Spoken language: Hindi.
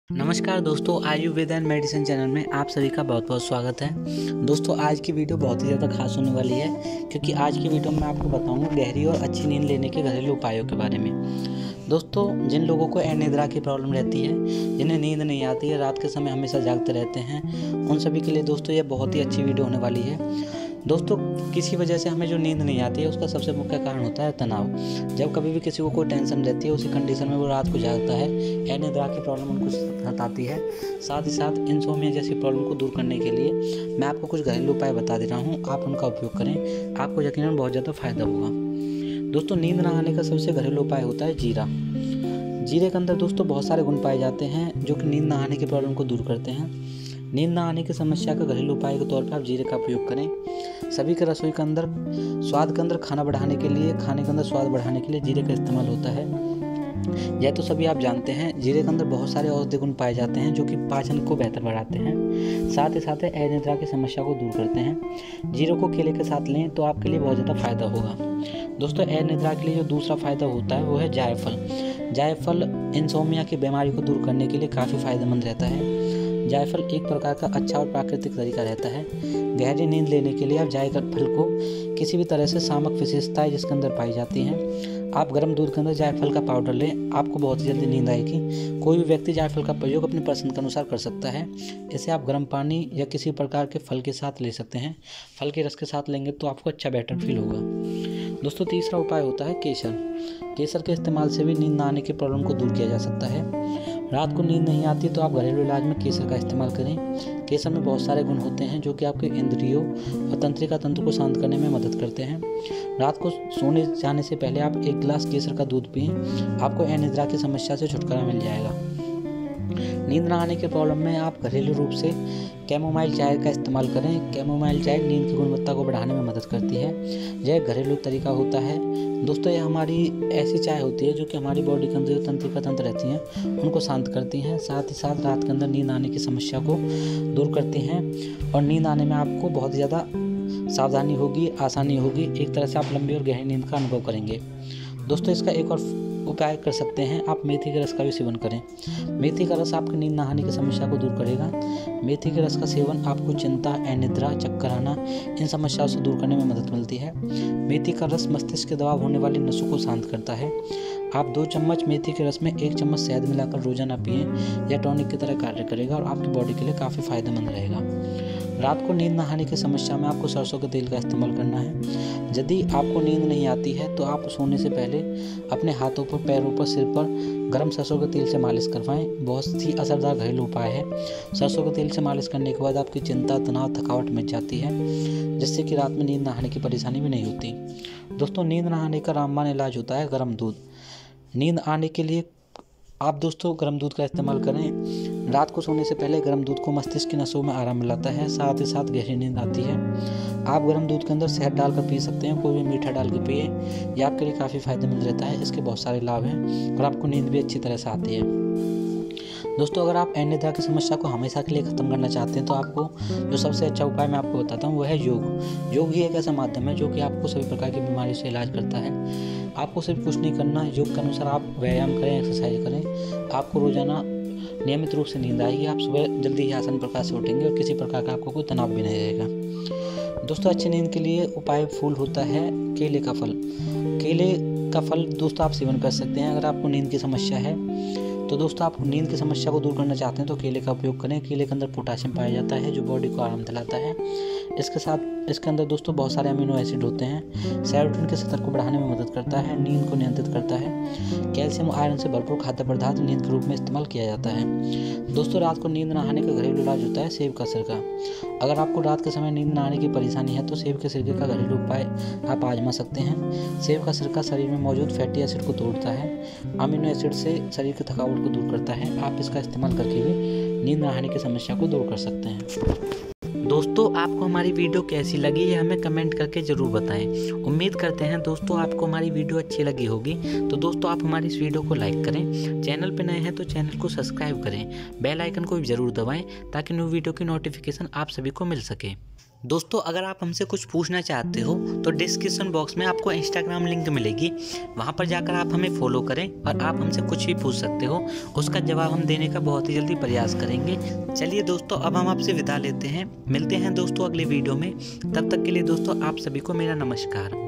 नमस्कार दोस्तों, आयुर्वेद एंड मेडिसिन चैनल में आप सभी का बहुत बहुत स्वागत है। दोस्तों आज की वीडियो बहुत ही ज़्यादा खास होने वाली है, क्योंकि आज की वीडियो में मैं आपको बताऊंगा गहरी और अच्छी नींद लेने के घरेलू उपायों के बारे में। दोस्तों जिन लोगों को अनिद्रा की प्रॉब्लम रहती है, जिन्हें नींद नहीं आती है, रात के समय हमेशा जागते रहते हैं, उन सभी के लिए दोस्तों ये बहुत ही अच्छी वीडियो होने वाली है। दोस्तों किसी वजह से हमें जो नींद नहीं आती है उसका सबसे मुख्य कारण होता है तनाव। जब कभी भी किसी को कोई टेंशन रहती है, उसी कंडीशन में वो रात को जागता है, अनिद्रा की प्रॉब्लम उनको सताती है। साथ ही साथ इंसोम्निया जैसी प्रॉब्लम को दूर करने के लिए मैं आपको कुछ घरेलू उपाय बता दे रहा हूँ, आप उनका उपयोग करें, आपको यकीनन बहुत ज़्यादा फायदा होगा। दोस्तों नींद ना आने का सबसे घरेलू उपाय होता है जीरा। जीरे के अंदर दोस्तों बहुत सारे गुण पाए जाते हैं जो कि नींद ना आने की प्रॉब्लम को दूर करते हैं। नींद ना आने की समस्या का घरेलू उपाय के तौर पर आप जीरे का उपयोग करें। सभी के रसोई के अंदर स्वाद के अंदर खाना बढ़ाने के लिए, खाने के अंदर स्वाद बढ़ाने के लिए जीरे का इस्तेमाल होता है। यह तो सभी आप जानते हैं। जीरे के अंदर बहुत सारे औषधीय गुण पाए जाते हैं जो कि पाचन को बेहतर बढ़ाते हैं, साथ ही साथ अनिद्रा की समस्या को दूर करते हैं। जीरे को केले के साथ लें तो आपके लिए बहुत ज़्यादा फायदा होगा। दोस्तों अनिद्रा के लिए जो दूसरा फायदा होता है वो है जायफल। जायफल इंसोम्निया की बीमारी को दूर करने के लिए काफ़ी फायदेमंद रहता है। जायफल एक प्रकार का अच्छा और प्राकृतिक तरीका रहता है गहरी नींद लेने के लिए। आप जायफल को किसी भी तरह से सामक विशेषताएं जिसके अंदर पाई जाती हैं, आप गर्म दूध के अंदर जायफल का पाउडर लें, आपको बहुत ही जल्दी नींद आएगी। कोई भी व्यक्ति जायफल का प्रयोग अपनी पसंद के अनुसार कर सकता है। इसे आप गर्म पानी या किसी प्रकार के फल के साथ ले सकते हैं। फल के रस के साथ लेंगे तो आपको अच्छा बेटर फील होगा। दोस्तों तीसरा उपाय होता है केसर। केसर के इस्तेमाल से भी नींद ना आने की प्रॉब्लम को दूर किया जा सकता है। रात को नींद नहीं आती तो आप घरेलू इलाज में केसर का इस्तेमाल करें। केसर में बहुत सारे गुण होते हैं जो कि आपके इंद्रियों और तंत्रिका तंत्र को शांत करने में मदद करते हैं। रात को सोने जाने से पहले आप 1 गिलास केसर का दूध पिएं, आपको अनिद्रा की समस्या से छुटकारा मिल जाएगा। नींद ना आने के प्रॉब्लम में आप घरेलू रूप से कैमोमाइल चाय का इस्तेमाल करें। कैमोमाइल चाय नींद की गुणवत्ता को बढ़ाने में मदद करती है। यह घरेलू तरीका होता है। दोस्तों यह हमारी ऐसी चाय होती है जो कि हमारी बॉडी के अंदर जो तंत्रिका तंत्र रहती हैं उनको शांत करती हैं, साथ ही साथ रात के अंदर नींद आने की समस्या को दूर करती हैं और नींद आने में आपको बहुत ज़्यादा सावधानी होगी, आसानी होगी। एक तरह से आप लंबी और गहरी नींद का अनुभव करेंगे। दोस्तों इसका एक और उपाय कर सकते हैं, आप मेथी के रस का भी सेवन करें। मेथी का रस आपकी नींद ना आने की समस्या को दूर करेगा। मेथी के रस का सेवन आपको चिंता, अनिद्रा, चक्कर आना, इन समस्याओं से दूर करने में मदद मिलती है। मेथी का रस मस्तिष्क के दबाव होने वाली नसों को शांत करता है। आप 2 चम्मच मेथी के रस में 1 चम्मच शहद मिलाकर रोजाना पिएं। यह टॉनिक की तरह कार्य करेगा और आपकी बॉडी के लिए काफ़ी फायदेमंद रहेगा। रात को नींद ना आने की समस्या में आपको सरसों के तेल का इस्तेमाल करना है। यदि आपको नींद नहीं आती है तो आप सोने से पहले अपने हाथों पर, पैरों पर, सिर पर गर्म सरसों के तेल से मालिश करवाएं। बहुत ही असरदार घरेलू उपाय है। सरसों के तेल से मालिश करने के बाद आपकी चिंता, तनाव, थकावट मिट जाती है, जिससे कि रात में नींद ना आने की परेशानी भी नहीं होती। दोस्तों नींद ना आने का रामबाण इलाज होता है गर्म दूध। नींद आने के लिए आप दोस्तों गर्म दूध का इस्तेमाल करें। रात को सोने से पहले गर्म दूध को मस्तिष्क की नसों में आराम मिलाता है, साथ ही साथ गहरी नींद आती है। आप गर्म दूध के अंदर शहद डालकर पी सकते हैं, कोई भी मीठा डाल के पिए। यह आपके लिए काफ़ी फायदेमंद रहता है। इसके बहुत सारे लाभ हैं और आपको नींद भी अच्छी तरह से आती है। दोस्तों अगर आप अनिद्रा की समस्या को हमेशा के लिए ख़त्म करना चाहते हैं तो आपको जो सबसे अच्छा उपाय मैं आपको बताता हूँ वह है योग। योग ही एक ऐसा माध्यम है जो कि आपको सभी प्रकार की बीमारियों से इलाज करता है। आपको सिर्फ कुछ नहीं करना, योग के अनुसार आप व्यायाम करें, एक्सरसाइज करें, आपको रोजाना नियमित रूप से नींद आएगी। आप सुबह जल्दी ही आसान प्रकार से उठेंगे और किसी प्रकार का आपको कोई तनाव भी नहीं रहेगा। दोस्तों अच्छी नींद के लिए उपाय फूल होता है केले का फल। केले का फल दोस्तों आप सेवन कर सकते हैं। अगर आपको नींद की समस्या है तो दोस्तों आप नींद की समस्या को दूर करना चाहते हैं तो केले का उपयोग करें। केले के अंदर पोटाशियम पाया जाता है जो बॉडी को आराम दिलाता है। इसके अंदर दोस्तों बहुत सारे अमीनो एसिड होते हैं। सेरोटोनिन के स्तर को बढ़ाने में मदद करता है, नींद को नियंत्रित करता है। कैल्शियम आयरन से भरपूर खाद्य पदार्थ नींद के रूप में इस्तेमाल किया जाता है। दोस्तों रात को नींद ना आने का घरेलू इलाज होता है सेब का सिरका। अगर आपको रात के समय नींद ना आने की परेशानी है तो सेब के सिरके का घरेलू उपाय आप आजमा सकते हैं। सेब का सिरका शरीर में मौजूद फैटी एसिड को तोड़ता है, अमीनो एसिड से शरीर की थकावट को दूर करता है। आप इसका इस्तेमाल करके भी नींद ना आने की समस्या को दूर कर सकते हैं। दोस्तों आपको हमारी वीडियो कैसी लगी ये हमें कमेंट करके ज़रूर बताएं। उम्मीद करते हैं दोस्तों आपको हमारी वीडियो अच्छी लगी होगी। तो दोस्तों आप हमारी इस वीडियो को लाइक करें, चैनल पर नए हैं तो चैनल को सब्सक्राइब करें, बेल आइकन को भी ज़रूर दबाएं ताकि न्यू वीडियो की नोटिफिकेशन आप सभी को मिल सके। दोस्तों अगर आप हमसे कुछ पूछना चाहते हो तो डिस्क्रिप्शन बॉक्स में आपको इंस्टाग्राम लिंक मिलेगी, वहां पर जाकर आप हमें फॉलो करें और आप हमसे कुछ भी पूछ सकते हो। उसका जवाब हम देने का बहुत ही जल्दी प्रयास करेंगे। चलिए दोस्तों अब हम आपसे विदा लेते हैं, मिलते हैं दोस्तों अगले वीडियो में। तब तक के लिए दोस्तों आप सभी को मेरा नमस्कार।